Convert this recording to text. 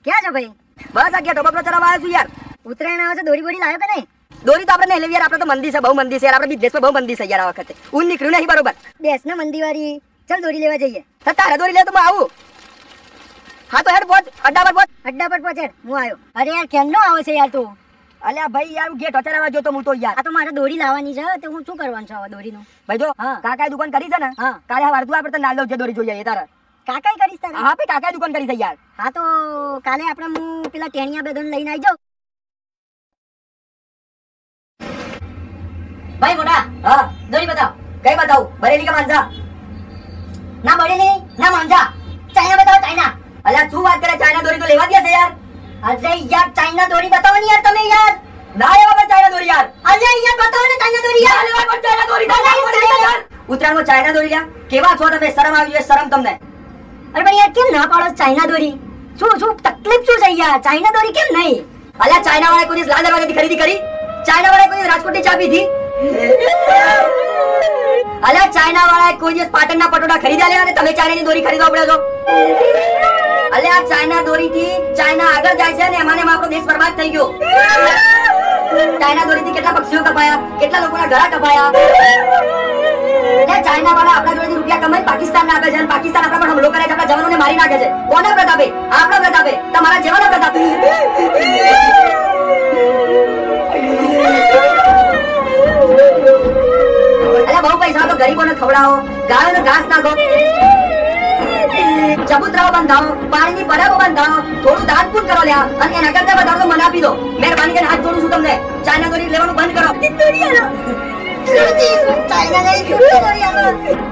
ક્યાં છો ભાઈ? બસ આ ગેટો બપરો ચલાવવા આવ્યો છું યાર. ઉત્તરાયણ આવે છે, દોરી બોરી લાવ્યો કે નહીં? દોરી તો આપણે નહીં લેવી યાર, આપણે તો મંદી છે, બહુ મંદી છે યાર, આપણે બિઝનેસ પર બહુ મંદી છે યાર આ વખતે. ઊન નીકળ્યું નહીં બરોબર. બેસ ને મંદી વાળી, ચાલ દોરી લેવા જઈએ. તો તારે દોરી લે તો હું આવું. હા તો હેડ પહોંચ, અડ્ડા પર પહોંચ. અડ્ડા પર પહોંચે, હું આવ્યો. અરે યાર કેમનો આવે છે યાર તું? અલ્યા ભાઈ યાર, હું ગેટો ચલાવવા જોતો હું તો યાર. આ તો મારે દોરી લાવવાની છે, તો હું શું કરવાનું છે હવે દોરીનું? ભાઈ જો હા. કાકાએ દુકાન કરી છે ને, હા. કાલે આ વારતું આપણે તો ના લઉં જે દોરી જોઈએ એ તારે. કાકાઈ કરીશ તારે? હા ભાઈ કાકાએ દુકાન કરી છે યાર. હા તો કાલે આપણે હું પેલા ટેણિયા બેદોને લઈને આવી જાઉં. ભાઈ મોટા, હા દોરી બતાવ. કઈ બતાવું, બરેલી કે માંજા? ના બળેલી ના માંજા, ચાઇના બતાવો ચાઇના. અલ્યા શું વાત કરે, ચાઇના દોરી તો લેવા દે છે યાર. અરે યાર ચાઇના દોરી બતાવો ને યાર તમે યાર. ના લેવા પર ચાઇના દોરી યાર. અરે યાર બતાવો ને ચાઇના દોરી યાર. લેવા પર ચાઇના દોરી યાર. ઉત્તરાયણમાં ચાઇના દોરી લ્યા, કેવા છો તમે? શરમ આવી જોઈએ, શરમ તમને. અરે પણ યાર કેમ ના પાડો ચાઇના દોરી? શું તકલીફ શું છે યાર? ચાઇના દોરી કેમ નહીં? અલ્યા ચાઇના વાળા કોઈ દિવસ લાલ દરવાજાથી ખરીદી કરી? ચાઇના વાળા કોઈ દિવસ રાજકોટની ચા પીધી? અલ્યા ચાઇના વાળા કોઈ દિવસ પાટણના પટોળા ખરીદ્યા લે અને તમે ચાઇનાની દોરી ખરીદવા પડે છો? અલ્યા ચાઇના દોરીથી ચાઇના આગળ જાય છે અને એમાં આપણો દેશ બરબાદ થઈ ગયો. ચાઇના દોરીથી કેટલા પક્ષીઓ કપાયા, કેટલા લોકોના ઘરા કપાયા. ચાઇના વાળા આપણા જોડેથી રૂપિયા કમાઈ પાકિસ્તાનને આપે છે અને પાકિસ્તાન આપણા પર હુમલો કરે છે, આપણા જવાનોને મારી નાખે છે. કોના પ્રતાપે? આપણા પ્રતાપે, તમારા જેવાના પ્રતાપે. અલ્યા બહુ પૈસા તો ગરીબોને ખવડાવો, ગાયોને ઘાસ નાખો, ચબૂતરાઓ બંધાવો, પાણીની પરબો બંધાવો, થોડું દાન પૂન કરો લ્યા, અને એના કરતા વધારે તો મને આપી દો. મહેરબાની કરીને હાથ જોડું છું તમને. ચાઇના દોરી લેવાનું બંધ કરો. ચાઇના દોરી